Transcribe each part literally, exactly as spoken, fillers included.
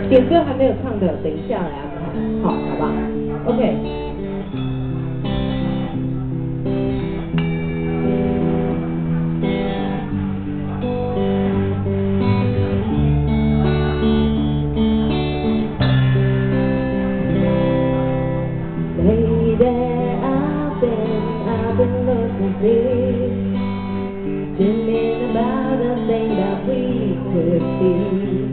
点歌还没有唱的，等一下来安排，好，好吧 ？OK。I've been looking deep, dreaming about the thing that we could be.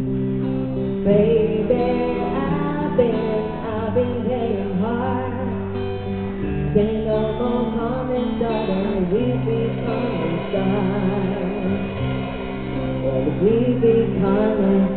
Baby, I've been, I've been playing hard. Can't no more harm and darling, we become stars. Well, we become